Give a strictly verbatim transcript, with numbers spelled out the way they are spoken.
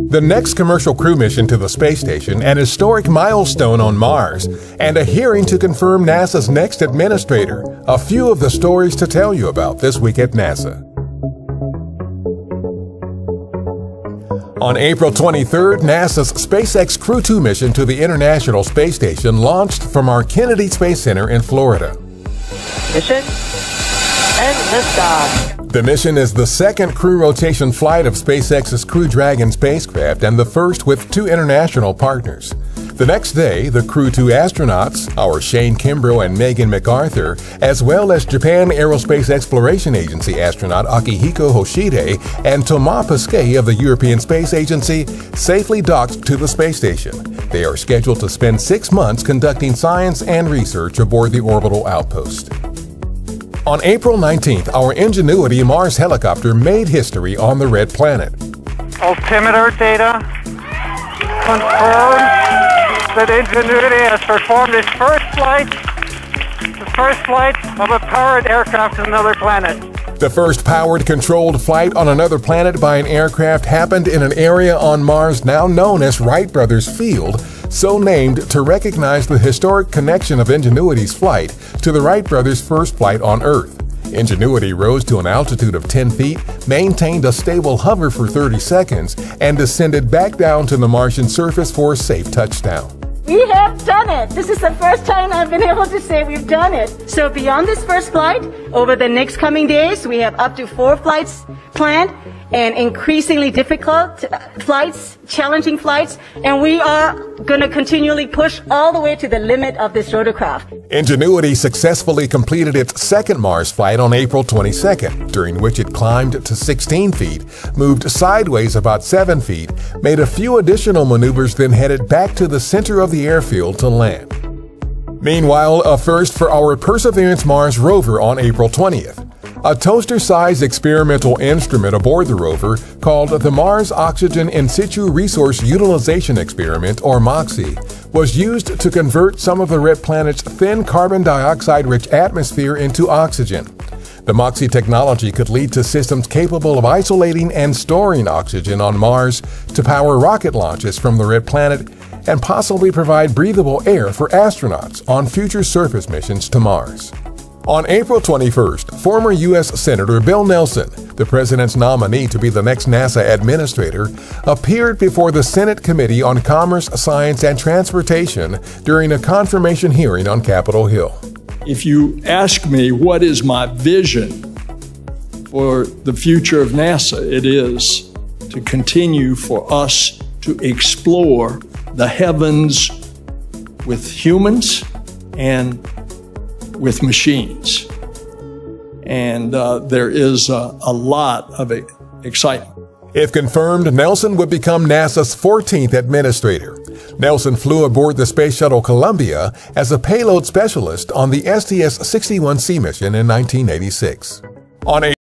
The next commercial crew mission to the space station, an historic milestone on Mars, and a hearing to confirm NASA's next administrator. A few of the stories to tell you about this week at NASA. On April twenty-third, NASA's SpaceX Crew two mission to the International Space Station launched from our Kennedy Space Center in Florida. Mission and liftoff. The mission is the second crew rotation flight of SpaceX's Crew Dragon spacecraft and the first with two international partners. The next day, the Crew two astronauts, our Shane Kimbrough and Megan McArthur, as well as Japan Aerospace Exploration Agency astronaut Akihiko Hoshide and Thomas Pesquet of the European Space Agency, safely docked to the space station. They are scheduled to spend six months conducting science and research aboard the orbital outpost. On April nineteenth, our Ingenuity Mars helicopter made history on the Red Planet. Altimeter data confirm that Ingenuity has performed its first flight, the first flight of a powered aircraft to another planet. The first powered, controlled flight on another planet by an aircraft happened in an area on Mars now known as Wright Brothers Field, so named to recognize the historic connection of Ingenuity's flight to the Wright brothers' first flight on Earth. Ingenuity rose to an altitude of ten feet, maintained a stable hover for thirty seconds, and descended back down to the Martian surface for a safe touchdown. We have done it! This is the first time I've been able to say we've done it. So beyond this first flight, over the next coming days, we have up to four flights planned, and increasingly difficult flights, challenging flights, and we are going to continually push all the way to the limit of this rotorcraft. Ingenuity successfully completed its second Mars flight on April twenty-second, during which it climbed to sixteen feet, moved sideways about seven feet, made a few additional maneuvers, then headed back to the center of the airfield to land. Meanwhile, a first for our Perseverance Mars rover on April twentieth. A toaster-sized experimental instrument aboard the rover, called the Mars Oxygen In Situ Resource Utilization Experiment, or MOXIE, was used to convert some of the Red Planet's thin carbon dioxide-rich atmosphere into oxygen. The MOXIE technology could lead to systems capable of isolating and storing oxygen on Mars to power rocket launches from the Red Planet and possibly provide breathable air for astronauts on future surface missions to Mars. On April twenty-first, former U S Senator Bill Nelson, the president's nominee to be the next NASA administrator, appeared before the Senate Committee on Commerce, Science, and Transportation during a confirmation hearing on Capitol Hill. If you ask me what is my vision for the future of NASA, it is to continue for us to explore the heavens with humans and with machines. And uh, there is a, a lot of excitement. If confirmed, Nelson would become NASA's fourteenth administrator. Nelson flew aboard the Space Shuttle Columbia as a payload specialist on the S T S sixty-one C mission in nineteen eighty-six. On